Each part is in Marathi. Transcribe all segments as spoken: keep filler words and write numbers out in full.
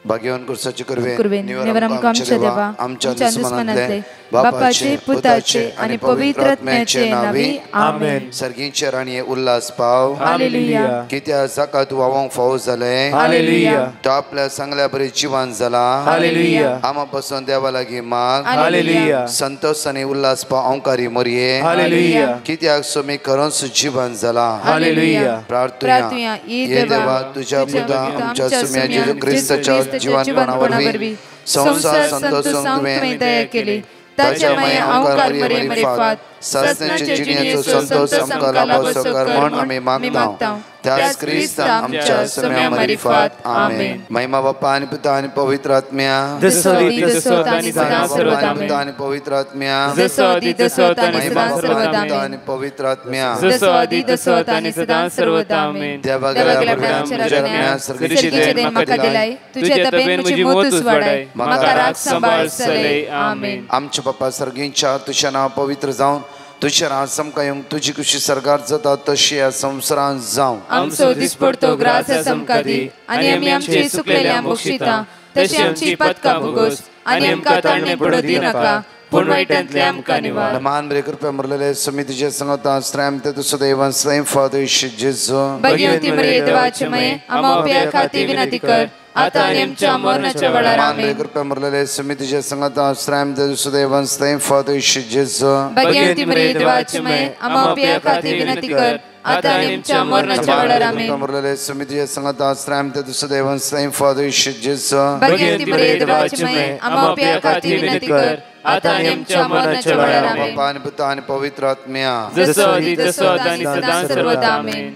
भाग्यवान कुर्साचे कुर्वे निवरम आमच्या देवा आमच्या दुश्मनांतले बापाचे पुताचे आणि पवित्र आत्म्याचे नावी आमेन. सर्गींचे राणी उल्हास पाव हालेलुया. कित्या जाका तू वावंक फावो जाले हालेलुया. तो आपल्या सांगल्या बरे जिवान जाला हालेलुया. आमा पासून देवा लागीं माग हालेलुया. संतोष आनी उल्हास पाव औंकारी मोरये हालेलुया. कित्याक सोमी खरोच जिवान जाला हालेलुया. प्रार्थना ये देवा तुझ्या पुता आमच्या सुम्या जेजू ख्रिस्ताच्या जीवनपणावरवी संसार संतोष तुवें दया केली. ताच्या माये औंकार मरे मरे फात ससनाचे जिणेचो संतोष आमकां लाभो कर म्हण आमी मागता. त्याच ख्रिस्त आमच्या सम्या मरिफात आमेन. महिमा बाप्पा आणि पुता आणि पवित्र आत्म्या दसोदी दसोत आणि सदा सर्वदा आमेन. आणि पवित्र आत्म्या दसोदी दसोत आणि सदा सर्वदा आमेन. आणि पवित्र आत्म्या दसोदी दसोत आणि सदा सर्वदा आमेन. देवा गल्या चरण्या सर्गीचे देन म्हाका दिलाय तुझे तबेन म्हजी मोतूस वाडाय म्हाका राख सांबाळ सले आमेन. आमच्या बाप्पा सर्गींच्या तुझे नाव पवित्र जावन तुझे राज आमकां येवंक तुजी कुशी सरकार जाता तशी ह्या संवसारांत जावं. आमचो दिसपडतो ग्रास आमकां दी आनी आमी आमची चुकलेल्या बक्षिता तशी आमची पदकां भोगोस आनी आमकां ताळणे पडो दी नाका पूण वायटांतले आमकां निवार. मान बरे कृपया मरलेले समितीचे संगता श्रेम ते तुसो देवान स्वयं फादर जेजू भगवती मरिये देवाचे मये आमा उपया खाती विनंती कर आता आणि आमच्या मरणाच्या वेळार आमेन. कृपया मरलेले समितीचे संगता श्रेम ते तुसो देवान स्वयं फादर जेजू भगवती मरिये देवाचे मये आमा उपया खाती विनंती कर आता आणि आमच्या मरणाच्या वेळार आमेन. मरलेले समितीचे संगता श्रेम ते तुसो देवान स्वयं फादर जेजू भगवती मरिये देवाचे मये आमा उपया खाती विनंती कर आता आणि आमच्या मरणाच्या वेळार आमेन. बापा आणि पुता आणि पवित्र आत्म्या दसोदी दसोत आणि सदा सर्वदा आमेन.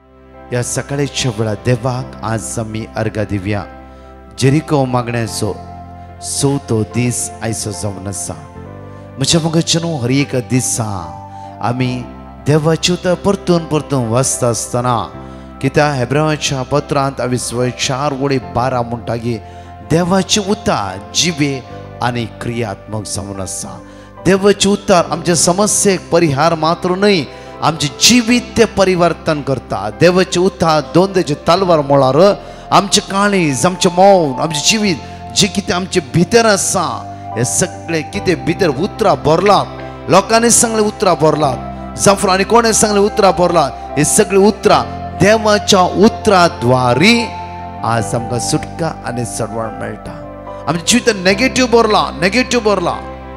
या सकाळच्या वेळा देवाक आज आमी अर्घ दिवया. जेरिको मागण्याचो चवथो दीस आयचो जावन आसा. म्हज्या मगजनू हर एक दिसा आमी देवाची उतर परतून परतून वाचता आसतना कित्याक हेब्रेवाच्या पत्रांत आमी चार वडी बारा म्हणटागी देवाची उतर जिवे आनी क्रियात्मक जावन आसा. देवाची उतर आमच्या समस्येक परिहार मात्र न्हय आमचे जिवीत ते परिवर्तन करता. देवाचे उतर दोन तेजे तलवार म्हळ्यार आमचे काळीज आमचे मौन आमचे जिवीत जे कितें आमचे भितर आसा हे सगळे कितें भितर उतरां भरलात. लोकांनी सांगले उतरां भरलात जाफर आनी कोणें सांगले उतरां भरलात. हे सगळे उतरां देवाच्या उतरां द्वारी आज आमकां सुटका आनी सडवण मेळटा. आमच्या जिवितांत नेगेटिव्ह भरला नेगेटिव्ह भरला.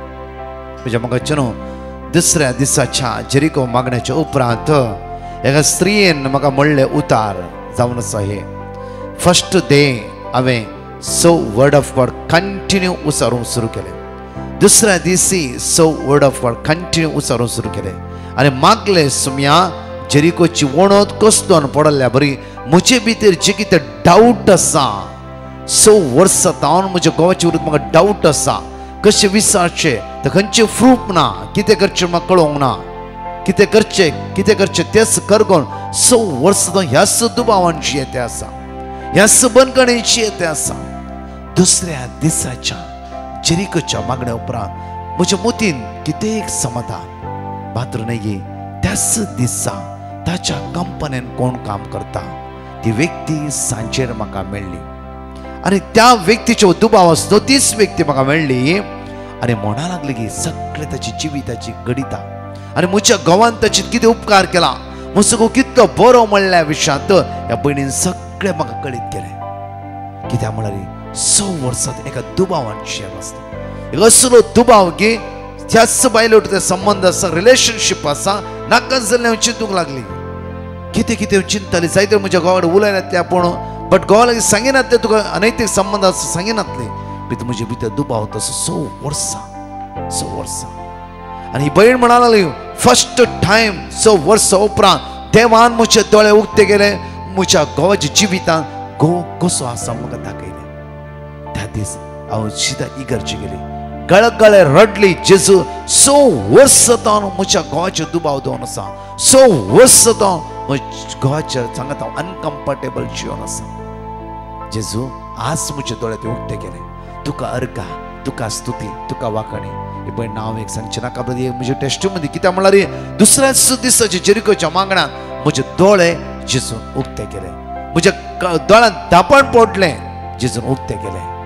म्हज्या मगजनू दुसऱ्या दिसाच्या जेरिको मागण्याच्या उपरांत एका स्त्रीयेन म्हाका म्हणलें उतार जावन आसा. हे फर्स्ट डे हांवें सो वर्ड ऑफ गॉड कंटिन्यू उसारूंक सुरू केलें. दुसऱ्या दिसी सो वर्ड ऑफ गॉड कंटिन्यू उसारूंक सुरू केलें आनी मागलें सुम्या जेरिकोची वणत कसलोन पडल्या बरी म्हजे भितर जे कितें डावट आसा स वर्सां जावन म्हज्या गोवाचे विरुद्ध म्हाका डावट आसा. कशें विचारचें तर खंयचें प्रूफ ना कितें करचें म्हाका कळोंक ना. कितें करचें कितें करचें तेच करगोन स वर्सां ह्याच दुबावान जियेते आसा ह्याच बंदखणीन जियेते आसा. दुसऱ्या दिसाच्या जेरिकोच्या मागण्या उपरांत म्हज्या मतीन कितें एक समाधान मात्र न्ही. त्याच दिसा ताच्या कंपनीन कोण काम करता ती व्यक्ती सांजेर म्हाका मेळ्ळी आनी त्या व्यक्तीच्यो दुबाव आसलो तीच व्यक्ती म्हाका मेळ्ळी आनी म्हणा लागली की सगळे ताची जिविताची गणिता आनी म्हज्या घोवान ताचे कितें उपकार केला म्हजो कितलो बरो म्हणल्या विशयांत ह्या भयणीन सगळें म्हाका कळीत केलें. कित्याक म्हळ्यार स वर्सांत एका दुबावान जियेन आसता. एक असलो दुबाव की त्याच बायलो ते संबंध आसा रिलेशनशीप आसा नाका जाल्लें चिंतूंक लागली. कितें कितें चिंतताली जायते म्हज्या घोवा कडेन उलयनातले पूण बट घोवा लागीं सांगिनातले तुका अनैतीक संबंध आसा सांगिनातले भितर म्हजे भितर दुबाव तसो स वर्सां स वर्सां. आनी ही भयण म्हणा लागली फर्स्ट टायम स वर्सां उपरांत देवान म्हजे दोळे उक्ते गेले म्हज्या घोवाच्या जिवितांत घोव कसो आसा म्हाका दाखयलें. त्या दीस हांव सिदा इगर्जे गेली गळगळे रडली. जेजू स वर्सां जावन म्हज्या घोवाचेर दुबाव दवरून आसा. स वर्सां जावन म्हज्या घोवाच्या सांगात हांव अनकम्फर्टेबल जिवन आसा. जेजू आज म्हजे दोळे ते उक्ते केले. तुका अर्घ तुका स्तुती तुका वाखणी. हे पळय नांव एक सांगचें नाका म्हजे टेस्टिमनी कित्याक म्हळ्यार दुसऱ्याच दिसाचे जेरिकोच्या मागणांत म्हजे दोळे जेजून उक्ते केले. म्हज्या दोळ्यांत धापण पडलें जेजून उक्ते केलें.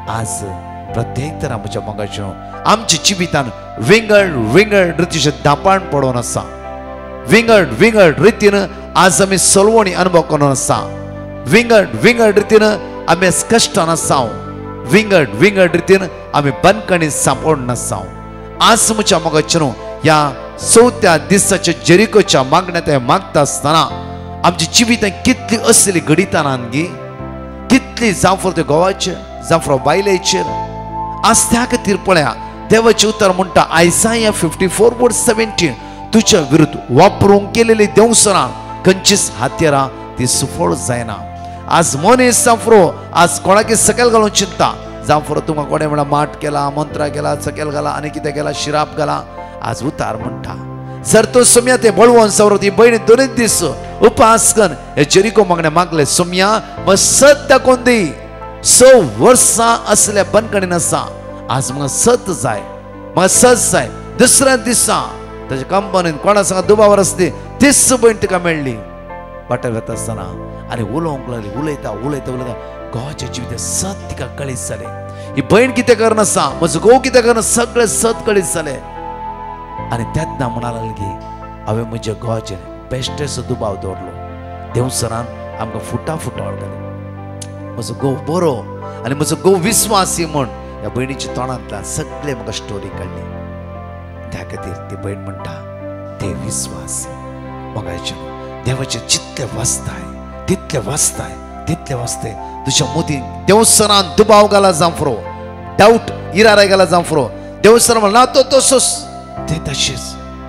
आज प्रत्येक तरा म्हज्या मोगाचें आमच्या जिवितान विंगड विंगड रितीचे दापाण पडून आसा. विंगड विंगड रितीन आज आमी सलवणी अनुभव करून आसा. विंगड विंगड रितीन आमी आज कश्टान आसा. विंगड विंगड रितीन आमी बंदकणी सांपडून आसा. आज म्हज्या मोगाचें ह्या चवथ्या दिसाच्या जेरिकोच्या मागण्यांत मागता आसतना आमची जिवितां कितली असली घडितानांगी, कितली जावं ते गोवाचेर जावं बायलेचेर. आज त्या खातीर पळया देवाचे उतर म्हणटा Isaiah fifty four word seventeen तुझ्या विरुद्ध वापरूंक केलेली देवसरां खंयचीच हात्यारां ती सुफळ जायना. आज मनीस जावं आज कोणाकी सकयल घालून चिंता जावं तुमकां कोणे म्हणा माट केला, मंत्रा केला, सकयल घाला आनी कितें केला, शिराप घाला. आज उतार म्हणटा जर तो सोम्या ते बळवून सवरो ती बहीण दोनच दीस उपास कर हे जेरिको मागणे मागले सोम्या मग सत दाखोवन दी. स वर्सां असल्या बंदकणीन आसा. आज म्हाका सत जाय, म्हाका सत जाय. दुसऱ्या दिसा ताच्या कंपनीन कोणा सांगा दुबावर आसली तीस बहीण तिका मेळ्ळी वाटेर वता आसतना आनी उलोवंक लागली. उलयता उलयता उलयता घोवाच्या जिवितांत सत तिका कळीत जालें. ही बहीण कितें करना आसा, म्हजो घोव कितें करना, सगळें सत कळीत जालें. आनी तेन्ना म्हणा लागलें की हांवें म्हज्या घोवाचेर बेश्टेचो दुबाव दवरलो. देवसरान आमकां फुटा फुटावळ घाली. म्हजो घोव बरो आनी म्हजो घोव विस्वासी म्हूण ह्या भयणीच्या तोंडांतल्यान सगळें म्हाका स्टोरी काडली. त्या खातीर ती भयण म्हणटा ते विस्वास मोगाचें देवाचें जितलें वाचताय तितलें वाचताय तितलें वाचते तुज्या मोदीन देवसरान दुबाव घाला जावं डावट इराराय घाला जावं देवसरान म्हणला तो तसोच ते तशेंच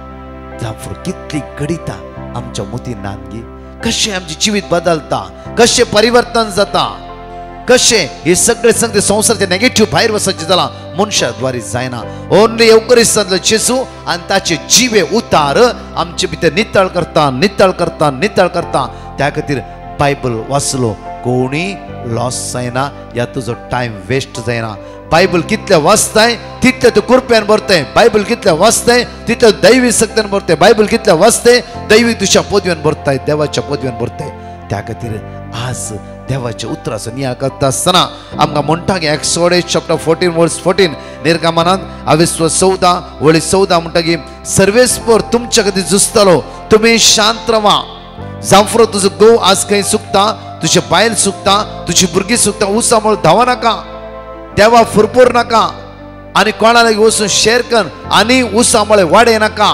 जावं कितली घडिता आमच्या मोदीन नानगी. कशें आमचें जिवीत बदलता, कशें परिवर्तन जाता, कशें हे सगळे सांगते संवसाराचे नेगेटिव्ह भायर वचचे जाला मनशा द्वारे जायना. ओन्ली येवकरिस्तांतलो जेजू आनी ताचे जिवे उतार आमचे भितर नितळ करता नितळ करता नितळ करता. त्या खातीर बायबल वाचलो कोणी लॉस जायना या तुजो टायम वेस्ट जायना. बायबल कितले वाचताय तितले तू कृपेन भरते. बायबल कितले वाचताय तितले दैवी शक्तीन भरते. बायबल कितले वाचते दैवी तुझ्या पदव्यान भरताय, देवाच्या पदव्यान भरते. त्या खातीर आज देवाच्या उतराचो नियाळ करता आसतना आमकां म्हणटा की Exodus chapter fourteen verse fourteen निर्गमनांत अविस्व चौदा वळी चौदा म्हणटा की सर्वेस्पर तुमच्या खातीर झुजतलो तुमी शांत रावा. जावं तुजो घोव आज खंय चुकता, तुजे बायल चुकता, तुजी भुरगीं चुकता, उसामळ धांव नाका, देवा फुरफूर नाका आनी कोणा लागीं वचून शेअर कर आनी उसामळे वाडय नाका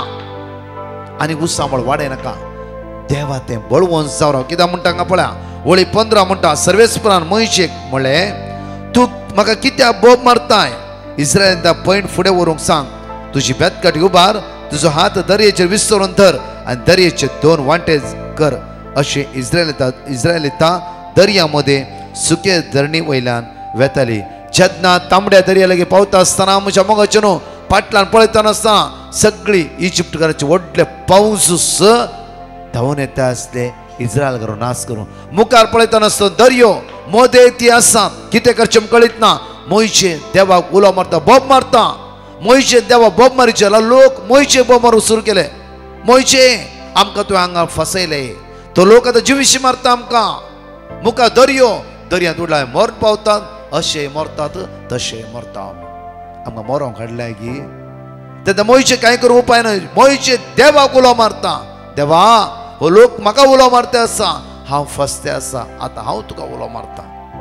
आनी उसामळ वाडय नाका. देवा तें बळवून जावं कित्याक म्हणटा हांगा पळया वळी पंदरा म्हणटा सर्वेस्परान मयशेक म्हणलें तूं म्हाका कित्याक बोब मारताय. इस्रायलांत पॉयंट फुडें व्हरूंक सांग, तुजी बेतकाटी उबार, तुजो हात दर्याचेर विस्तरून धर आनी दर्याचे दोन वांटे कर. अशें इस्रायलिता इस्रायलिता दर्या मदें सुके धरणी वयल्यान वेताली. जेन्ना तांबड्या दर्या लागीं पावता आसतना म्हज्या मोगाचें न्हू फाटल्यान पळयतना आसतना सगळी इजिप्टकारांचे व्हडले पावस धांवन येता आसले इस्रायल घरां नाश करून. मुखार पळयतना आसतना दर्यो मोदे ती आसा कितें करचें कळीत ना. मोयचे देवाक उलो मारता, बोब मारता. मोयचे देवा बोब मारीचे लोक मोयचे बोब मारूंक सुरू केले. मोयचे आमकां तुवें हांगा फसयले, तो लोक आतां जिवीशी मारता आमकां. मुखार दर्यो दर्यांत उडला मरण पावतात, अशें मरतात तशें मरतात. आमकां मरोंक हाडल्या की तेन्ना मोयचे कांय करूं उपाय ना. मोयचे देवाक उलो मारता, देवा हो लोक म्हाका उलो मारता आसा, हांव फसते आसा, आतां हांव तुका उलो मारता.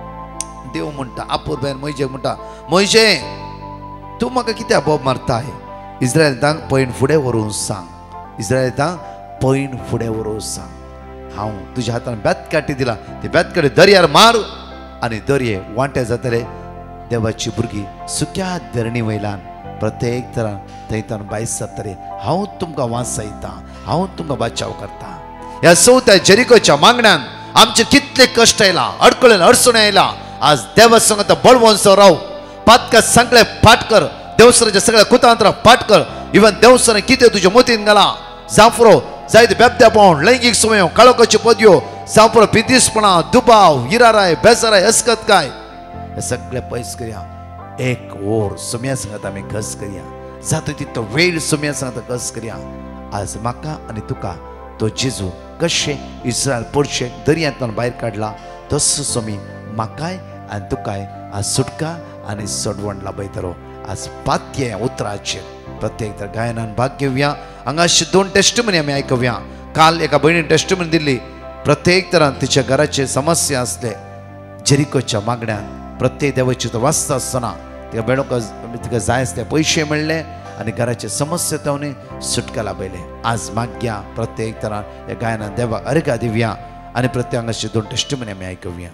देव म्हणटा आपूर बायन मोयजेक म्हणटा मोयजे तूं म्हाका कित्याक बोब मारताय. इस्रायलितांक पयण फुडें व्हरूंक सांग, इस्रायलितांक पयण फुडें व्हरूंक सांग. हांव तुज्या हातान बेतकाटी दिला, ती बेतकाटी दर्यार मार आनी दर्ये वांटे जातले. देवाची भुरगीं सुक्या धरणी वयल्यान प्रत्येक तरान थंयच्यान भायर सरतले. हांव तुमकां वाचयता, हांव तुमकां बचाव करता. ह्या चवथ्या जेरिकोच्या मागण्यान आमचे कितले कश्ट आयला, अडकळेन अडचणी आयला. आज देवा संगत बळवंसो राव, पातका सगळे फाट कर, देवसराच्या सगळ्या कुतांतरां फाट कर. इवन देवसरान कितें तुज्या मोतीन घाला जावं जायते बेबद्यापण, लैंगीक सुमयो, काळोखाच्यो पदव्यो, जावं पितीसपणां, दुबाव, हिराराय, बेजाराय, अस्कतकाय हे सगळे पयस करया. एक ओर सुम्या सांगत आमी कस करया, जाता तितलो वेळ सुम्या सांगता कस करया. आज म्हाका आनी तुका तो जेजू कशें इस्रायल पडशे दर्यांतल्यान भायर काडला तसो सोमी म्हाकाय आनी तुकाय आज सुटका आणि सोडवण लाभयतलो. आज पात्ये उतराचे प्रत्येक तर गायनान भाग घेऊया. हांगाशी दोन टेस्टमनी आम्ही ऐकूया. काल एका बहिणीने टेस्टमनी दिली. प्रत्येक तरान तिच्या घराचे समस्या असले, जेरिकोच्या मागण्यान प्रत्येक देवाची तो वाचता आसतना तिका मेळोंक तिका जाय आसले पयशे मेळ्ळे आणि घराचे समस्या तावनी सुटका लाभयले. आज माग्या प्रत्येक तरान या गायनान देवाक अर्घा दिवया आणि प्रत्येक हांगाशी दोन टेस्टमनी आम्ही ऐकूया.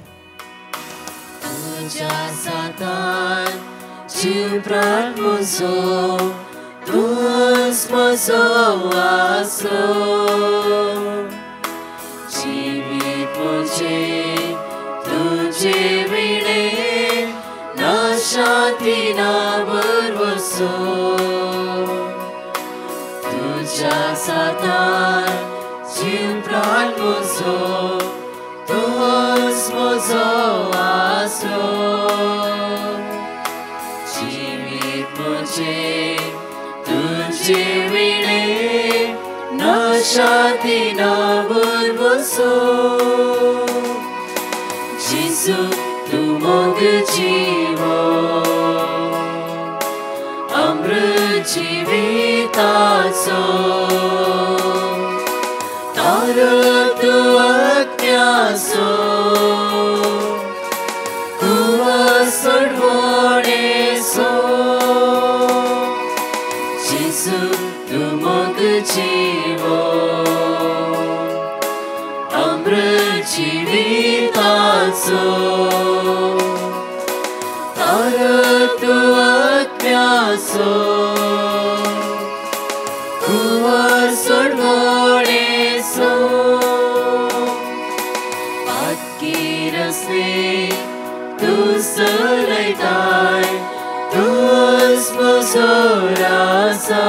जीव प्राण म्हजो तूंच म्हजो आसरो, जिवीत म्हजें तुजे विणे ना शांती ना भरवसो. तुज्या साथार जीव प्राण म्हजो तूंच म्हजो आसरो, तुझे विणे ना शांती ना भरवसो. जेजू तू मोग जीवो अमृत जिविताचो, तारो तू अज्ञासो कुवा सोडवणेसो. तू मोग जीवो अमृत जिविताचो, तारो तू अज्ञासो कुवा सोडवणेसो. पातकी रस्ते तू चलयताय तूच म्हजो राजा.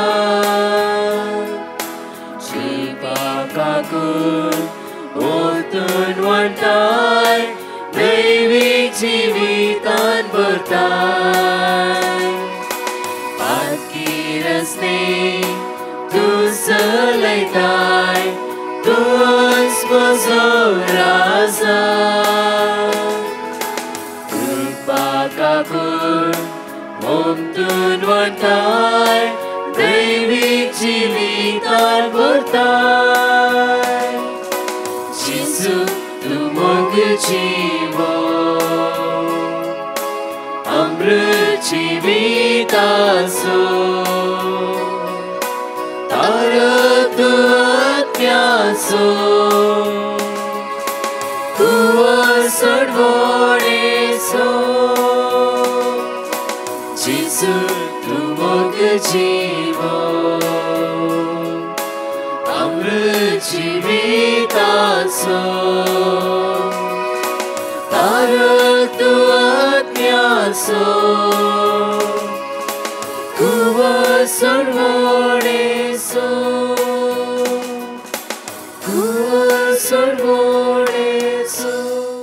जिवाकाकून ओतून वाडटाय दैवीक जिवितान भरताय. पातकी रस्ते तू चलयताय तूच म्हजो राजा. कृपाकाकून ओमतून वाडटाय दैवीक जिवितान भरताय. जेजू तू मोग जीवो अमृत जिविताचो, तारो तू अज्ञासो कुवा सोडवणेसो. जेजू तू मोग जीवो अमृत जिविताचो, तारो तू अज्ञासो कुवा सोडवणेसो. कुवा सोडवणेसो.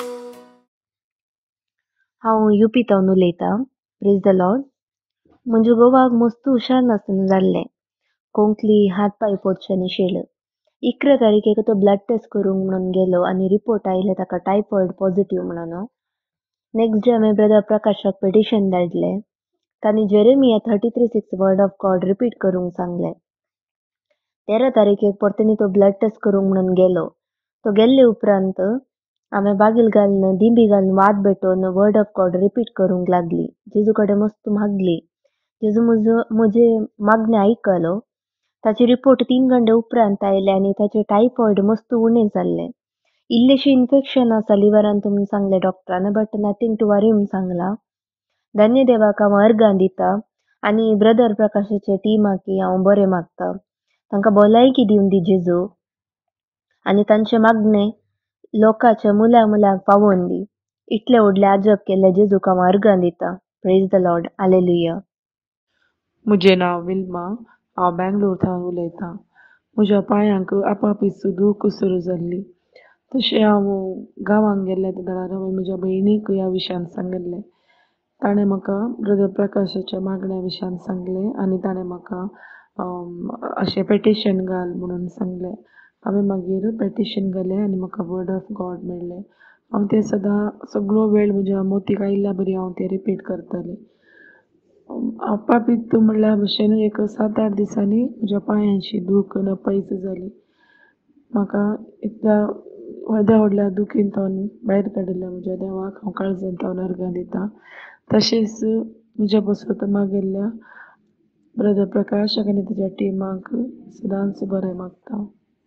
हांव युपीतावन उलयतां. Praise the Lord. म्हणजे गोवाक मस्त हुशार नासतना जाल्लें. कोंकली हात पांय पोटच्यानी शेळ. इकरा तारीखेक तो ब्लड टेस्ट करूंक म्हणून गेलो आनी रिपोर्ट आयले ताका टायफॉयड पॉझिटिव्ह म्हणून. नेक्स्ट डे हांवें ब्रदर प्रकाशाक पेटिशन धाडलें. तांणी Jeremiah thirty three six word of God repeat करूंक सांगलें. तेरा तारीखेक परतनी तो ब्लड टेस्ट करूंक म्हणून गेलो. तो गेल्ले उपरांत हांवें बागील घालून दिंबी घालून वाद भेटोवन वर्ड ऑफ गॉड रिपीट करूंक लागली. जेजू कडेन मस्त मागली. जेजू म्हजो म्हजे मागणें आयकलो. ताची रिपोर्ट तीन घंटे उपरांत आयले आनी ताचें टायफॉयड मस्त उणें जाल्लें. इल्लेशें इन्फेक्शन आसा लिव्हरांत म्हणून सांगलें डॉक्टरान, बट नथींग टू वरी म्हणून सांगलां. धन्य देवाक हांव अर्गां दितां आनी ब्रदर प्रकाशाचे टिमाकी हांव बरें मागतां. तांकां भलायकी दिवन दी जेजू आनी तांचें मागणें लोकांच्या मुला मुलाक पावोवन दी. इतलें व्हडलें आजब केल्ल्या जेजूक हांव अर्गां दितां. Praise the Lord. हालेलुया. म्हजें नांव विल्मा. हांव बँगलोर थंय उलयतां. म्हज्या पांयांक आपापीच दूख सुरू जाल्ली. तशें हांव गांवांक गेल्लें तेन्ना हांवें म्हज्या भयणीक ह्या विशयान सांगिल्लें. ताणें म्हाका ब्रदर प्रकाशाच्या मागण्या विशयान सांगलें आनी ताणें म्हाका अशें पेटिशन घाल म्हणून सांगलें. हांवें मागीर पेटिशन घालें आनी म्हाका वर्ड ऑफ गॉड मेळ्ळें. हांव तें सदां सगळो वेळ म्हज्या मोतीक आयिल्ल्या बरी हांव तें रिपीट करतलें. आपा पित्तू म्हणल्या भशेन एक सात आठ दिसांनी म्हज्या पांयांची दूख नपैज जाली. म्हाका इतल्या व्हडल्या व्हडल्या दुखींतून भायर काडिल्ल्या म्हज्या देवाक हांव काळजांत हांव अर्गां दितां. तशेंच म्हज्या बसत मागेल्ल्या ब्रदर प्रकाशाक आनी ताच्या टिमाक सदांच बरें मागता.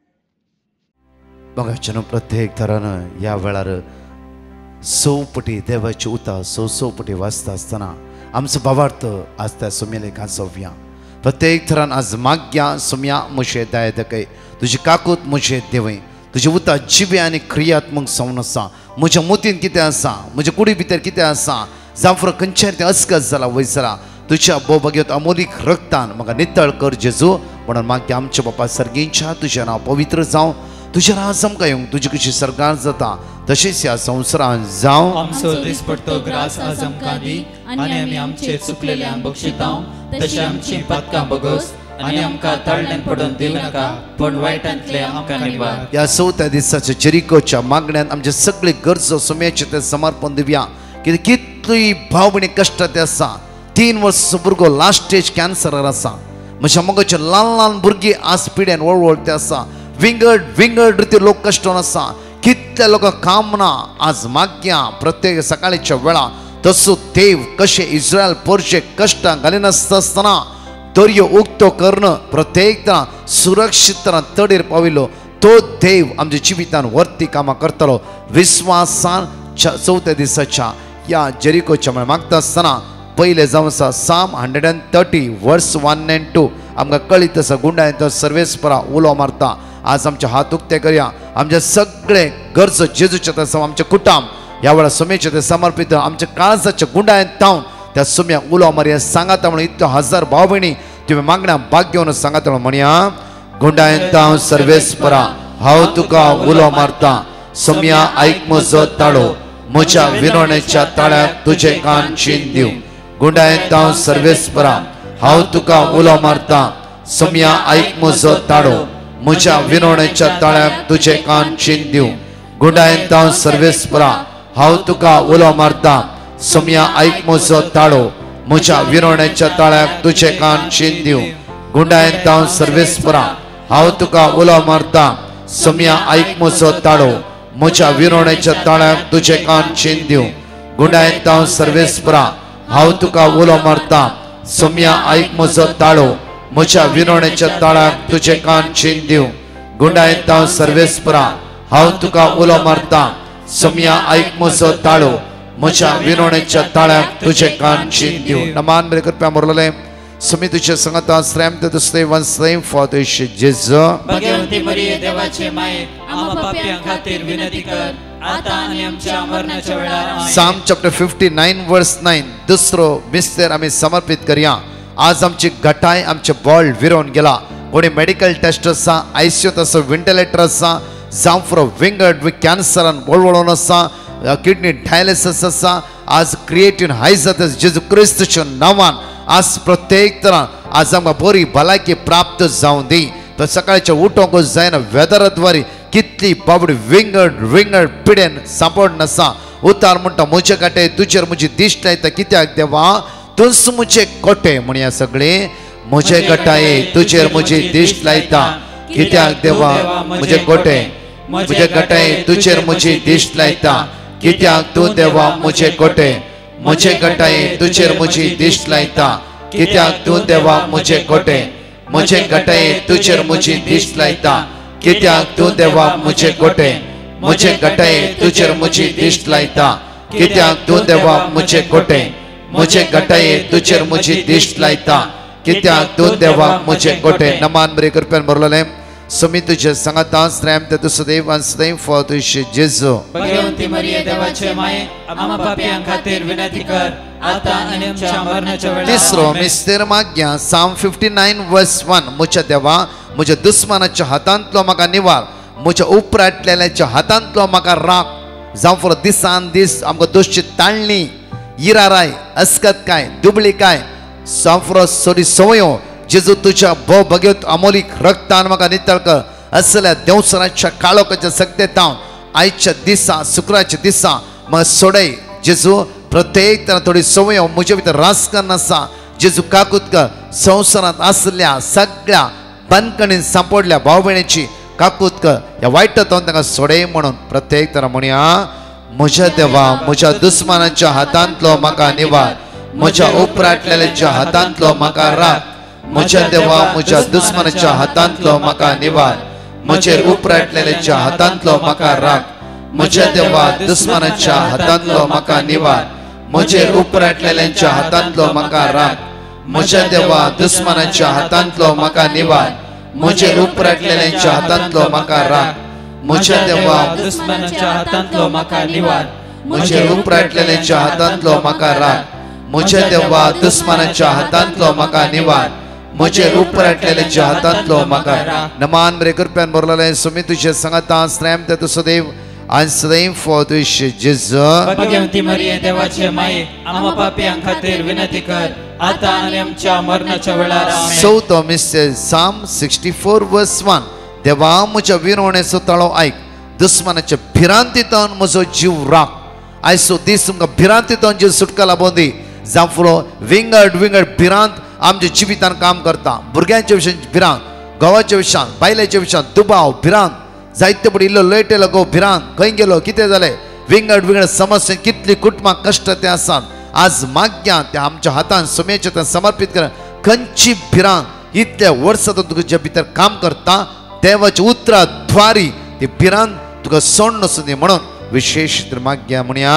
बघा प्रत्येक तरान ह्या वेळार सौपटी देवाची उतां सौ सौपटी वाचता आसतना आमचो भावार्थ आज त्या सुमेलेक आसोवया. प्रत्येक तरान आज माग्या सुम्या मुशे दाय दकय तुजी काकूत मुशे देवय तुजी उतां जिबे आनी क्रियात्मक जावन आसा. म्हज्या मोतीन कितें आसा, म्हज्या कुडी भितर कितें आसा, जांफर खंयचें तें अस्कत जाला वयसरा तुज्या बोबगेत अमोलीक रक्तान म्हाका नितळ कर जेजू. म्हणून मागीर आमच्या बापा सर्गींच्या तुजें नांव पवित्र जावं, तुजें राज आमकां येवंक, तुजी कशी सरकार जाता तशेंच ह्या संवसारांत जावं. आमचो दिसपट्टो ग्रास आज आमकां दी आनी आमी आमचे चुकलेल्यांक बक्षितांव, तशें आमचीं पातकां बगोस आनी आमकां तळण्यान पडून दिवं नाका, पण वायटांतले आमकां निवार. ह्या चवथ्या दिसाच्या जेरिकोच्या मागण्यांत आमचे सगळे गरजो सुम्याचे ते समर्पण दिवया. कित्याक कितलीं भाव भयणी कश्टांत आसा. तीन वर्साचो भुरगो लास्ट स्टेज कॅन्सरार आसा. म्हज्या मोगाचे ल्हान ल्हान भुरगीं आज पिड्यान वळवळते आसा. विंगड विंगड रिती लोक कश्टान आसा. कितल्या लोकांक काम ना. आज माग्या प्रत्येक सकाळीच्या वेळा तसो देव कशे इस्रायल पोरचे कश्टां घालिना आसतना दर्यो उक्तो करणं प्रत्येक तरां सुरक्षीत तरां तडीर पाविल्लो तो देव आमच्या जिवितान वर्ती कामां करतलो. विस्वासान चवथ्या दिसाच्या ह्या जेरिकोच्या म्हळ्यार मागता आसतना पयले जावन आसा psalm hundred and thirty verse one and two आमकां कळीत आसा. गुंडायन सर्वेस्परा उलो मारता. आज आमचे हात उक्ते करया. आमचे सगळे गरजो जेजूचे ते आमचे कुटुंब ह्या वेळा सुमेचे ते समर्पित आमच्या काळजाच्या गुंडायन तावन त्या सुम्याक उलो मारया. सांगाता म्हणून इतलो हजार भाव भयणी तुम्ही मागण्या भाग घेवन सांगाता म्हणून म्हणया. गुंडायन तावन सर्वेस्परा हांव तुका उलो मारता. सुम्या आयक म्हजो ताळो, म्हज्या विनवणेच्या ताळ्याक तुजे कान शीन दिवं. गुंडायन तावन सर्वेस्परा हांव तुका उलो मारता. सुम्या आयक म्हजो ताळो, म्हज्या विनवणेच्या ताळ्याक तुजे कान शीन दिवं. गुंडायन तावन सर्वेस्परा हांव तुका उलो मारता. सुम्या आयक म्हजो ताळो, म्हज्या विनवणेच्या ताळ्याक तुजे कान शीन दिवं. गुंडायन तावन सर्वेस्परा हांव तुका उलो मारता. सुम्या आयक म्हजो ताळो, म्हज्या विनवणेच्या ताळ्याक तुजे कान शीन दिवं. गुंडायन तावन सर्वेस्परा हांव तुका उलो मारता. सुम्या आयक म्हजो ताळो, म्हज्या विनवणेच्या ताळ्याक तुजे कान शीन दिवं. गुंडायन तावन सर्वेस्परा हांव तुका उलो मारता. सुम्या आयक म्हजो ताळो, म्हज्या विनवणेच्या ताळ्याक तुजे कान शीन दिवं. नमान बरें करप्या मोरलें सुमी तुजे संगता श्रेम ते दुसरे वन स्लेम फॉर तुझे जेजू. भगवंती मरिये देवाचे माये आम्हा पाप्यां खातीर विनंती कर आता आनी आमच्या मरणाच्या वेळार. Psalm chapter fifty nine verse nine दुसरो मिस्तेर आमी समर्पित करया. आज आमची घटाय आमचे बॉल्ड विरोन गेला. कोणी मेडिकल टेस्ट आसा, आयसीयूत आसा, व्हेंटिलेटर आसा, जावं फॉर विंगड वी कॅन्सरान वळवळून आसा, किडनी डायलिसीस आसा. आज क्रिएटिव्ह हाय जाता जेजू क्रिस्तुच्या नांवान. आज प्रत्येक तरां आज आमकां बरी भलायकी प्राप्त जावं दी. तर सकाळच्या उठोंकूच जायना वेदरद्वारी कितली बाबडी विंगड विंगड पिडेन सांपड आसा. उतार म्हणटा म्हजे काटे तुजेर म्हजी दिश्ट लायता. कित्याक देवा तुस म्हजे कोटे म्हणया सगळे म्हजे गटाये तुजेर म्हजी दिश्ट लायता. कित्याक देवा म्हजे कोटे म्हजे गटाये तुजेर म्हजी दिश्ट लायता. कित्याक तूं देवा म्हजे कोटे म्हजे गटाये तुजेर म्हजी दिश्ट लायता. कित्याक तूं देवा म्हजे कोटे म्हजे गटाये तुजेर म्हजी दिश्ट लायता. कित्याक तूं देवा म्हजे कोटे म्हजे गटाये तुजेर म्हजी दिश्ट लायता. कित्याक तूं देवा म्हजे कोटे म्हजे गटाये तुजेर म्हजी दिश्ट लायता. कित्याक तूं देवा म्हजे कोटे. नमान बरें करप्यान बरलें सुमी तुजे सांगाता श्रेम ते सदैव सदैव फॉर तुझे जेजू. भगवंती मरिये देवाचे माये आम्हा पाप्यां खातीर विनंती कर आता आनी आमच्या मरणाच्या वेळार. तिसरो मिस्तेर माग्या psalm fifty nine verse one. म्हज्या देवा म्हज्या दुस्मानाच्या हातांतलो म्हाका निवार. म्हज्या उपराटलेल्याच्या हातांतलो म्हाका राख. जावं फॉर दिसान दीस आमकां दोश्ची ताळणी इराराय अस्कतकाय दुबळीकाय जावं फॉर सोडी सवयो जेजू तुझ्या भोव भगवत अमोलीक रक्तान म्हाका नितळ कर. असल्या देवसराच्या काळोखाच्या सक्ते तावन आयच्या दिसा शुक्राच्या दिसा मग सोडय जेजू प्रत्येक तरा थोडी सवय म्हज्या भितर रास करनासा जेजू काकूतकर संवसारांत आसल्या सगळ्या बंदकणीन सांपडल्या भाव भयणीची काकूतकर ह्या वायटांतून तांकां सोडय म्हणून प्रत्येक तरा म्हणया म्हज्या देवा म्हज्या दुस्मानाच्या हातांतलो म्हाका निवार म्हज्या उपराटलेल्या हातांतलो म्हाका राख म्हज्या देवा म्हज्या दुस्मानाच्या हातांतलो म्हाका निवार म्हजेर उपराटलेल्या हातांतलो म्हाका राख म्हज्या देवा दुस्मानाच्या हातांतलो म्हाका निवार म्हजेर उपराटलेल्या हातांतलो म्हाका राख म्हज्या देवा दुस्मानाच्या हातांतलो म्हाका निवार म्हजेर उपराटलेल्या हातांतलो म्हाका राख म्हज्या देवा दुस्मनाच्या हातांतलो म्हाका निवार म्हजेर उपराटलेल्या हातांतलो म्हाका राख म्हज्या देवा दुस्मनाच्या हातांतलो म्हाका निवार म्हजेर उपराटलेल्या हातांतलो म्हाका नमान बरे कृप्यान बरलेले सुमी तुझे सांगता श्रेम ते तुसो देव आणि सदैव फॉर तुझे जेजू भाग्यवंती मरिये देवाचे माये आम्हा पापियांक खातीर विनंती कर आता आणि आमच्या मरणाच्या वेळार आमेन. चौथो मिस्टर psalm sixty four verse one देवा म्हज्या विरवणेचो तळो आयक दुस्मानाच्या भिरांतीतून म्हजो जीव राख आयचो दीस तुमकां भिरांतीतून जीव सुटका लाबोवन दी जावं फुडो विंगड विंगड भिरांत आमच्या जिवितान काम करता भुरग्यांच्या विशयान भिरांत गांवाच्या विशयान बायलेच्या विशयान दुबाव भिरांत जायते पडी इल्लो लेट येयलो गो भिरांत खंय गेलो कितें जालें विंगड विंगड समस्या कितली कुटुंबाक कश्ट ते आसात आज माग्या ते आमच्या हातान सुमेच्या ते समर्पित कर खंयची भिरांत इतल्या वर्सां तुज्या भितर काम करता देवाच्या उतरां द्वारी ती भिरांत तुका सोड नसून दी म्हणून विशेष माग्या म्हणया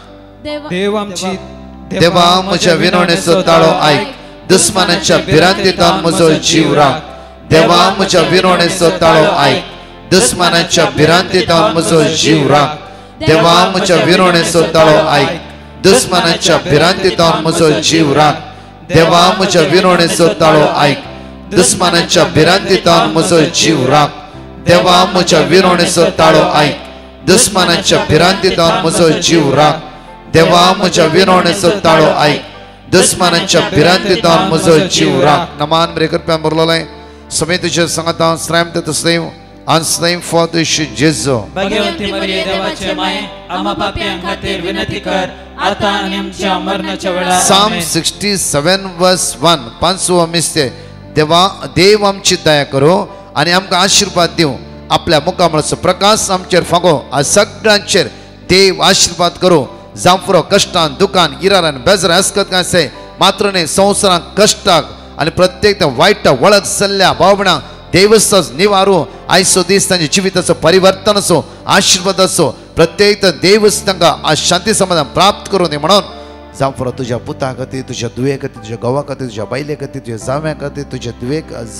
देव आमची देवा म्हज्या विनवणेचो ताळो आयक दुस्मानाच्या भिरांतीतून म्हजो जीव राख देवा म्हज्या विनवणेचो ताळो आयक दुस्मानाच्या भिरांतीतून म्हजो जीव राख देवा म्हज्या विनवणेचो ताळो आयक दुस्मानाच्या भिरांतीतून म्हजो जीव राख देवा म्हज्या विनवणेचो ताळो आयक दुस्मानाच्या भिरांतीतून म्हजो जीव राख देवा म्हज्या विनवणेचो ताळो आयक दुस्मानाच्या भिरांतीतून म्हजो जीव राख देवा म्हज्या विनवणेचो ताळो आयक दुस्मानाच्या भिरांतीतून म्हजो जीव राख नमान बरे कृप्यान बरलोले समेत तुझे सांगता श्रेम ते तुसदेव आणि सदैव फॉर तुझे जेजू भाग्यवंती मरिये देवाचे माये आम्हा पापियांक खातीर विनंती कर आता आणि आमच्या मरणाच्या वेळार साम आमेन. सिक्स्टी सेवन वर्स वन पांचवो मिस्ते देवा देव आमची दया करो आणि आमकां आशीर्वाद दिवं आपल्या मुखामळाचो प्रकाश आमचेर फागो आज सगळ्यांचेर देव आशीर्वाद करो जांफरो कष्टान दुकान इरारान बेजारान आसकत काय से मात्र न्ही संवसारांत कश्टाक आनी प्रत्येक त्या वायट वळख जाल्ल्या भावणांक देवस्थ निवारो आयचो दीस तांच्या जिविताचो परिवर्तन असो आशीर्वाद असो प्रत्येक देवस्थ तांकां आज शांती समाधान प्राप्त करूं दी म्हणून जावं तुझ्या पुता खातीर तुझ्या दुये खातीर तुझ्या घोवा खातीर तुझ्या बायले खातीर तुझ्या जाव्या खातीर तुझ्या दुये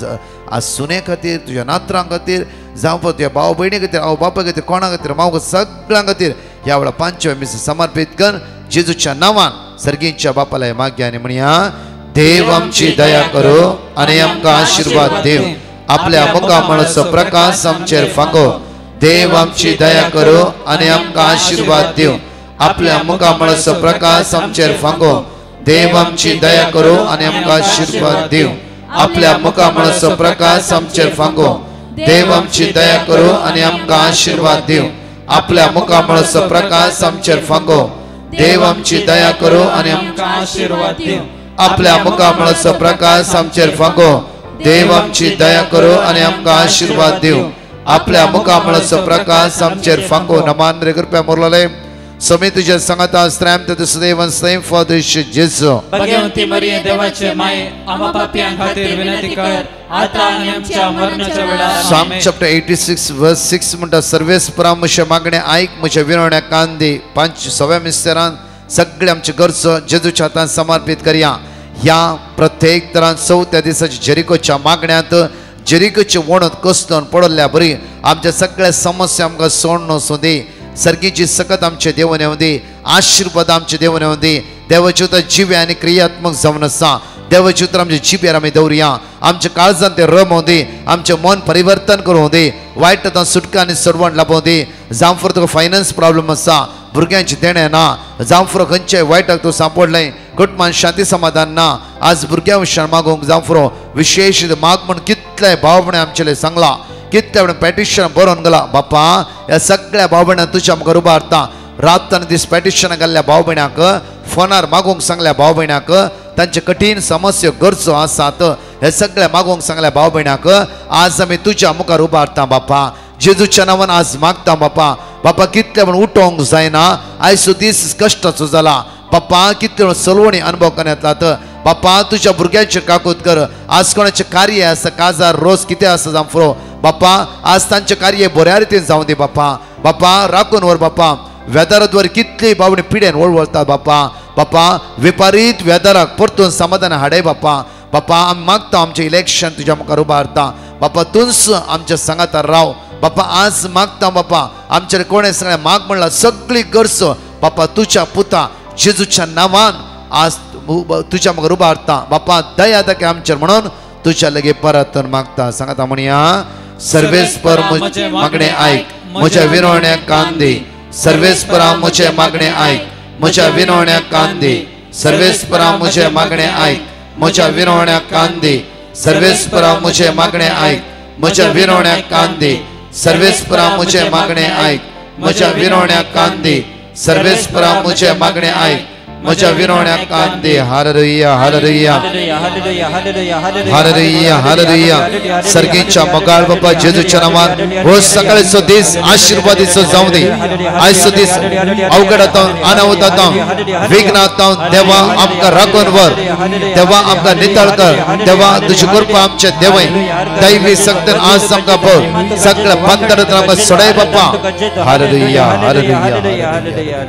आज सुने खातीर तुझ्या नात्रां खातीर जावं तुझ्या भाव भयणी खातीर आवय बापा खातीर कोणा खातीर माव सगळ्यां खातीर ह्या वेळा पांचव्या मिस समर्पित कर जेजूच्या नांवान सर्गींच्या बापाला मागया आनी म्हणया देव आमची दया करो आनी आमकां आशीर्वाद देव आपल्या मुखामळाचो प्रकाश आमचेर फागो देव आमची दया करो आनी आमकां आशीर्वाद दिव आपल्या मुखामळाचो प्रकाश आमचेर फागो देव आमची दया करो आनी आमकां आशीर्वाद दिव आपल्या मुखामळाचो प्रकाश आमचेर फागो देव आमची दया करो आनी आमकां आशीर्वाद दिव आपल्या मुखामळाचो प्रकाश आमचेर फागो देव आमची दया करो आनी आमकां आशीर्वाद दिव आपल्या मुखामळाचो प्रकाश आमचेर फागो देव आमची दया करो आनी आमकां आशीर्वाद दिव आपल्या मुखामळाचो प्रकाश आमचेर फागो नमान रे कृपया मोरलेले समी तुझ्या सांगता स्त्रॅम ते सदैव सदैव फॉर दिस जेजू भाग्यवंती मरिये देवाचे माये आम्हा पापियांक खातीर विनंती कर आता आणि आमच्या मरणाच्या वेळार psalm amen. Chapter eighty six verse six म्हणटा सर्वेस परा म्हज्या मागणे आयक म्हज्या विनवण्या कांदी पांच सव्या मिस्तेरान सगळे आमचे गरजो जेजूच्या हातांत समर्पित करया ह्या प्रत्येक तरान चवथ्या दिसाच्या जेरिकोच्या मागण्यांत जेरिकोची वणत कसलोन पडल्या बरी आमच्या सगळ्या समस्या आमकां सोडून वचूं दी सर्गीची सकत आमचे देवन येवं दी आशीर्वाद आमचे देवन येवं दी देवाचे उतर जिवे आनी क्रियात्मक जावन आसा देवाचे उतर आमच्या जिब्यार आमी दवरया आमच्या काळजांत ते रमोवं दी आमचें मन परिवर्तन करूं दी वायटांत सुटका आनी सोडवण लाभोवं दी जावं फॉर तुका फायनान्स प्रॉब्लम आसा भुरग्यांचे देणें ना जावं फुरो खंयच्याय वायटाक तूं सांपडलें कुटुंबान शांती समाधान ना आज भुरग्यां विशयान मागोवंक जावं फुरो विशेष माग म्हण कितले भाव म्हण आमचेले सांगला कितले म्हणून पॅटिशन बरोवन गेला बापा ह्या सगळ्या भाव भयणांक तुज्या मुखार उबारता रातन दीस पॅटिशन घाल्ल्या भाव भयणांक फोनार मागोवंक सांगल्या भाव भयणांक तांचे कठीण समस्या गरजो आसात हे सगळे मागोवंक सांगल्या भाव भयणांक आज आमी तुज्या मुखार उबारता बापा जेजूच्या नांवान आज मागता बापा बापा कितले म्हणून उठोवंक जायना आयचो दीस कश्टाचो जाला बापा कितले म्हणून सलवणी अनुभव करण्यात येतात बापा तुझ्या भुरग्यांचेर काकूत कर आज कोणाचे कार्य आसा काजार रोज कितें आसा जावं फुरो बापा आज तांचे कार्य बऱ्या रितीन जावं दी बापा बापा राखून व्हर बापा वेदारात वर कितली बावणी पिड्यान वळवळता बापा बापा विपरीत वेदाराक परतून समाधान हाडय बापा बापा आमी मागता आमचें इलेक्शन तुज्या मुखार उबारता बापा तूंच आमच्या सांगातार राव बापा आज मागता बापा आमचे कोणें सगळें माग म्हणला सगळी गरज बापा तुज्या पुता जेजूच्या नांवान आज तुज्या मुखार उबारता बापा दया दाखय आमचेर म्हणून तुज्या लगे परत मागता सांगता म्हणया सर्वेस्पर म्हजे मागणे आयक म्हज्या विनवण्याक कान दी सर्वेस्परा म्हजे मागणे आयक म्हज्या विनवण्याक कान दी सर्वेस्परा म्हजे मागणे आयक म्हज्या विनवण्याक कान दी सर्वेस्परा म्हजे मागणे आयक म्हज्या विनवण्याक कान दी सर्वेस्परा म्हजे मागणे आयक म्हज्या विनवण्याक कान दी सर्वेस्परा म्हजे मागणे आयक म्हज्या विनवण्याक कान दी हालेलुया हालेलुया हालेलुया हालेलुया सर्गीच्या मोगाळ बापा जेजूच्या नांवान हो सकाळचो दीस आशीर्वादीचो जावं दी आयचो दीस अवघडातावन अनाहुतातावन विघ्नातावन देवा आमकां राखून व्हर देवा आमकां नितळ कर देवा तुजी कृपा आमचे देवय दैवी शक्तीन आज आमकां भर सगळ्या बंधनांतल्यान आमकां सोडय बापा हालेलुया हालेलुया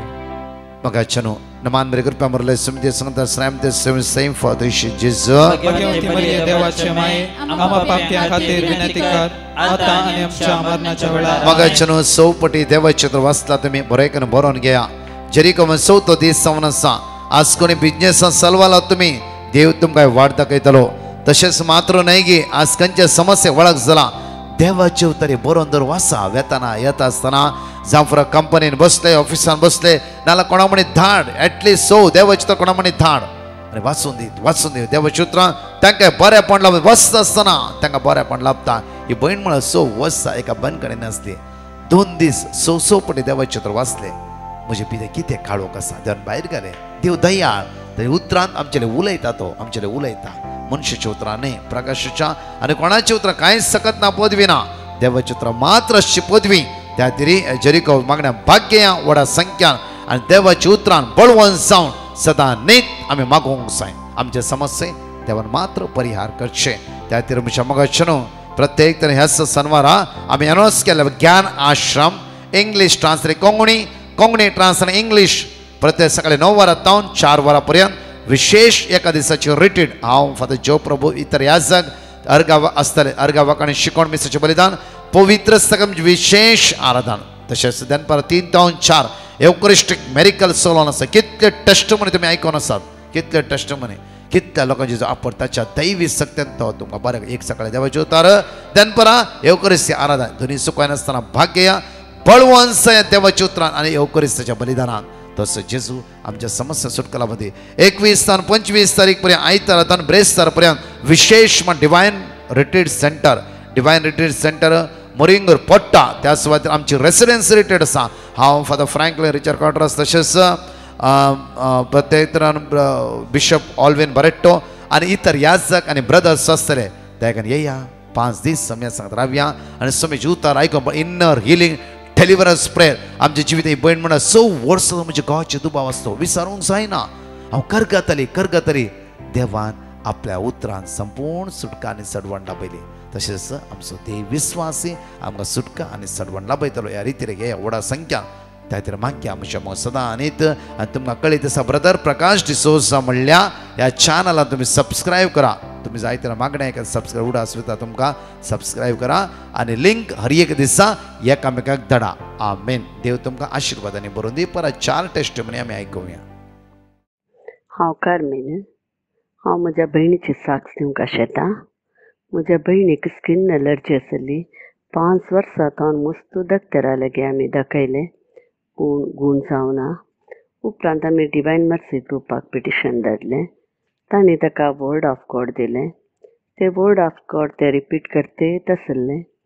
मगा चनो नमान मेरे कृपा मरले समिति संगता श्राम ते सेवन सेम फॉर द जेजू भगवती मरिये देवाचे माये आम्हा पाप्यां खातीर विनंती कर आता आणि आमच्या मरणाच्या वेळार मगा चनो सौपटी देवाचे तर वाचला तुम्ही बरेकन बरोवन घ्या जरीको मन सौतो दीस जावन आसा आज कोणी बिझनेस चलवाला तुम्ही देव तुमकां वाट दाखयतलो तशेंच मात्र न्हय गे आज खंयच्या समस्या वळख जाला देवाचे उतरी बरोवन दर वासा वेतना येता आसतना जावं फुरा कंपनीन बसले ऑफिसान बसले नाल्यार कोणा म्हणी धाड एटलीस्ट सो देवाचे तर कोणा म्हणी धाड आनी वाचून दी वाचून दी देवाची उतरां तांकां बरेपण लाभ वचता आसतना तांकां बरेपण लाभता ही भयण म्हळ्यार सो वचता एका बंद कडेन आसली दोन दीस सो सो पटी देवाचे उतर वाचले म्हजे पिते कितें काळोख आसा देवान भायर घाले देव दयाळ ते उतरांत आमचेले उलयता तो आमचेले उलयता मनुष्याच्या उतरां न्हय प्रकाशाच्या आनी कोणाच्या उतरां कांयच सकत ना पदवी ना देवाच्या उतरां मात्र अशी पदवी त्या तरी जरीको मागण्या भाग्य व्हडा संख्यान आनी देवाच्या उतरान बळवंत जावन सदां नीत आमी मागोवंक जाय आमचे समस्ये देवान मात्र परिहार करचे त्या तरी म्हज्या मोगाचे न्हू प्रत्येक तरी ह्याच सनवारा आमी अनाउन्स केले Gyan Ashram English translate Konkani Konkani translate English प्रत्येक सकाळी णव वरां तावन चार वरां पर्यंत विशेष एका दिसाची रिट्रीट हांव फादर जो प्रभू इतर याजक अर्गा आसतले अर्गा वाकाणी शिकोण मिसाचें बलिदान पवित्र स्थगम विशेष आराधन तशेंच दनपार तीन तावन चार एवकरिस्टीक मेरिकल सोलोन आसा कितले टेस्ट म्हणी तुमी आयकोन आसात कितले टेस्ट म्हणी कितल्या लोकांची जो आपर ताच्या दैवी सक्तीन तो तुमकां बरें एक सकाळी देवाचे उतार दनपारा एवकरिस्ती आराधन दोनी सुकय नासतना भाग्य बळवंस देवाच्या उतरान आनी एवकरिस्ताच्या बलिदानान तसो जेजू आमच्या समस्या सुटकला मध्ये एकवीस तान पंचवीस तारीख पर्यंत आयतार तान ब्रेस्तार पर्यंत विशेष म्हण divine retreat centre divine retreat centre Muringoor पडटा त्या सुवातेर आमची रेसिडेन्सी रिट्रीट आसा हांव फादर फ्रँकलिन रिचर्ड कॉर्टरस तशेंच प्रत्येक तरान बिशप ऑल्विन बरेट्टो आनी इतर याजक आनी ब्रदर्स आसतले त्या येया पांच दीस समय सांगता रावया आनी समय जुतार आयकून इन्नर हिलिंग डेलिव्हरन्स प्रेयर आमच्या जिवित ही भयण म्हणा स वर्सां म्हणजे गांवचे दुबाव आसतो विसरूंक जायना हांव करगतली करगतली देवान आपल्या उतरान संपूर्ण सुटका आनी सडवण लाभयली तशेंच आमचो देव विस्वासी आमकां सुटका आनी सडवण लाभयतलो ह्या रितीन हे व्हडा संख्या त्या खातीर मागया म्हज्या मो सदां आनीत आनी तुमकां कळीत आसा ब्रदर प्रकाश डिसोजा म्हणल्या ह्या चॅनलाक तुमी सबस्क्रायब करा तुमी जाय तर मागणें एक सबस्क्रायब उडा आसता तुमकां सबस्क्रायब करा आनी लिंक हर एक दिसा एकामेकाक धाडा आमेन देव तुमकां आशिर्वादांनी भरून दी परत चार टेस्टमनी आमी आयकुया हांव कार्मेन हांव म्हज्या भयणीची साक्ष दिवंक आशेतां म्हज्या भयणीक स्कीन एलर्जी आसली पांच वर्सां तावन मस्तू दोतोरा लागीं आमी दाखयलें पूण गूण जावना उपरांत आमी डिवायन मर्सी ग्रुपाक पिटिशन धाडलें तांणी ताका वर्ड ऑफ गॉड दिलें तें वर्ड ऑफ गॉड तें रिपीट करते आसलें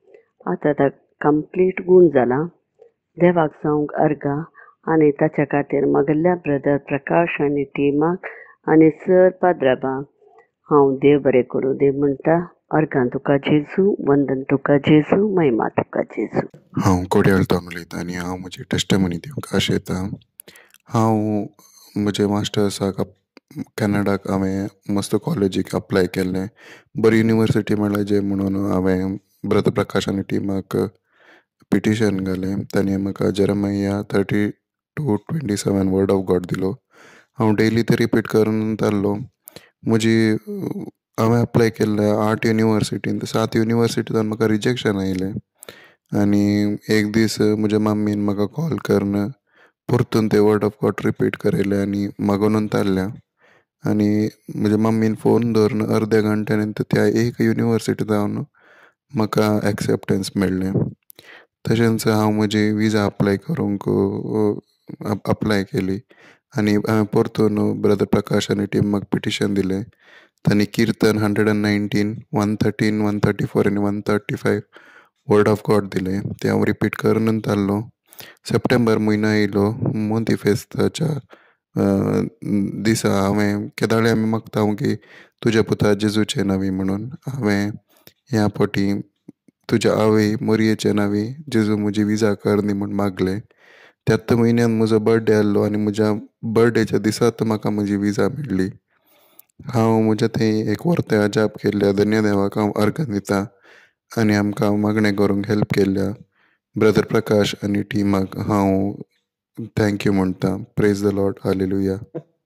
आतां तो कंप्लीट गूण जाला. देवाक जावंक अर्गा आनी ताच्या खातीर म्हगेल्या ब्रदर प्रकाश आनी टिमाक आनी सर पाद्राबा हांव देव बरें करूं देव म्हणटा. अर्गां तुका जेजू, वंदन तुका जेजू, महिमा तुका जेजू. हांव कोडयाळ तावन उलयतां आनी हांव म्हजी टेस्टमनी दिवंक आशेतां. हांव म्हजे मास्टर्साक कॅनडाक हांवें मस्त कॉलेजीक अप्लाय केल्लें. बरी युनिवर्सिटी मेळ्ळें जे म्हणून हांवें ब्रदर प्रकाश आनी टिमाक पिटिशन घालें. तांणी म्हाका Jeremiah thirty two twenty seven word of God दिलो. हांव डेली ते रिपीट करून ताल्लो. म्हजी हांवें अप्लाय केल्ले आठ युनिवर्सिटीन, सात युनिवर्सिटींत म्हाका रिजेक्शन आयलें. आनी एक दीस म्हज्या मम्मीन म्हाका कॉल करून परतून ते वर्ड ऑफ गॉड रिपीट करयले आनी मागून तारल्या. आनी म्हज्या मम्मीन फोन धरून अर्दे घंट्यान त्या एक युनिवर्सिटी जावन म्हाका एक्सेप्टन्स मेळ्ळें. तशेंच हांव म्हजी विजा अप्लाय करूंक अप्लाय केली आनी हांवें परतून ब्रदर प्रकाश आनी टिमाक पिटिशन दिलें. तांणी किर्तन hundred and nineteen one thirteen one thirty four आनी one thirty five word of God दिलें. तें हांव रिपीट करून तारलो. सप्टेंबर म्हयनो येयलो. मोंती फेस्ताच्या दिसा हांवें केदाळे आमी मागता की तुज्या पुता जेजूचे नांवी म्हणून हांवें ह्या फावटी तुज्या आवय मोरयेचे नांवी जेजू म्हजी विजा कर न्ही म्हूण मागलें. त्याच म्हयन्यान म्हजो बर्थडे आसलो आनी म्हज्या बर्थडेच्या दिसाच म्हाका म्हजी विजा मेळ्ळी. हांव म्हज्या थंय एक वर्ते जाप केल्ल्या धन्य देवाक हांव अर्घ दितां आनी आमकां मागणें करूंक हेल्प केल्ल्या ब्रदर प्रकाश आनी टिमाक हांव थँक्यू म्हणटां. Praise the Lord. Hallelujah.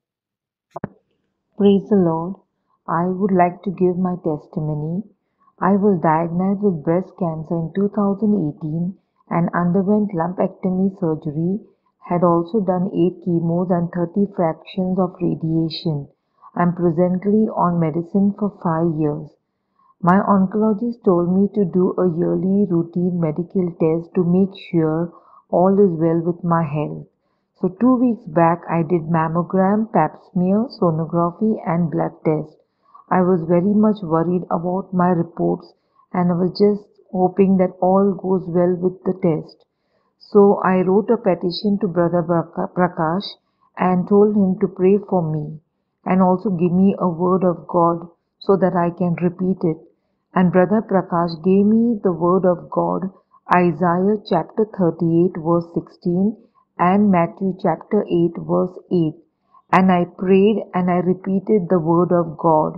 Praise the Lord. I would like to give my testimony. I was diagnosed with breast cancer in two thousand eighteen and underwent lumpectomy surgery, had also done eight chemos and thirty fractions of radiation. I am presently on medicine for five years. My oncologist told me to do a yearly routine medical test to make sure all is well with my health. So two weeks back I did mammogram, pap smear, sonography and blood test. I was very much worried about my reports and I was just hoping that all goes well with the test. So I wrote a petition to Brother Prakash and told him to pray for me and also give me a word of God so that I can repeat it. And Brother Prakash gave me the word of God, Isaiah chapter thirty-eight verse sixteen and Matthew chapter eight verse eight. And I prayed and I repeated the word of God.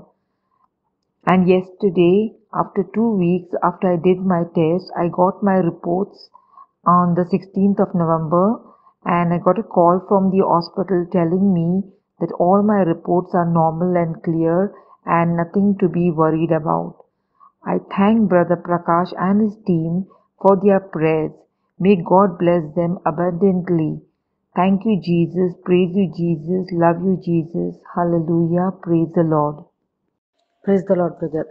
And yesterday, after two weeks after I did my test, I got my reports on the sixteenth of November and I got a call from the hospital telling me that all my reports are normal and clear and nothing to be worried about. I thank Brother Prakash and his team for their prayers. May God bless them abundantly. Thank you, Jesus. Praise you, Jesus. Love you, Jesus. Hallelujah. Praise the Lord. Praise the Lord brother.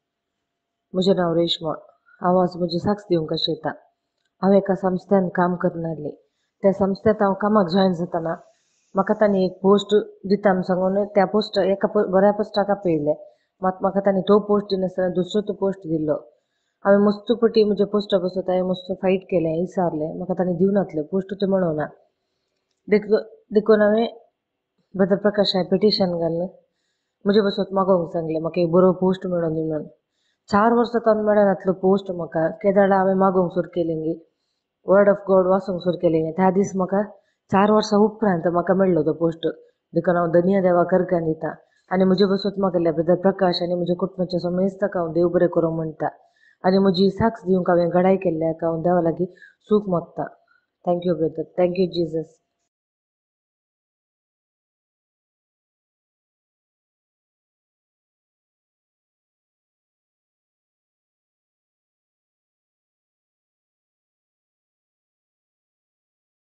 म्हजें नांव रेश्मा. हांव आज म्हजी साक्स दिवंक आशेतां. हांव एका संस्थेन काम करनासलें. त्या संस्थेंत हांव कामाक जॉयन जाताना म्हाका तांणी एक पोस्ट दिता म्हूण सांगून त्या पोस्ट एका बऱ्या पोस्टाक आपयलें. मात म्हाका तांणी तो पोस्ट दिनासतना दुसरो तो पोस्ट दिल्लो. हांवें मस्त पटी म्हजे पोस्टा बसत हांवें मस्त फायट केलें, विचारलें. म्हाका तांणी दिवनासलें पोस्ट ते म्हणूना. देख देखून हांवें ब्रदर प्रकाश हांवें पिटिशन घाललें. म्हजे बसत मागोवंक सांगलें म्हाका एक बरो पोस्ट मेळून दी म्हणून. चार वर्सां तावन मेळनासलो पोस्ट म्हाका. केदारला हांवें मागोवंक सुरू केलें, वर्ड ऑफ गॉड वाचूंक सुरू केलें. त्या दीस म्हाका चार वर्सां उपरांत म्हाका मेळ्ळो तो पोस्ट. देखून हांव धन्य देवाक अर्घ दितां. आनी म्हजे बसत मागयल्या ब्रदर प्रकाश आनी म्हज्या कुटुंबाच्या समेस्ताक हांव देव बरें करूं म्हणटा. आनी म्हजी साक्स दिवंक हांवें घडाय केल्ल्या हाका हांव देवा लागीं सूख मागता. Thank you brother. Thank you Jesus.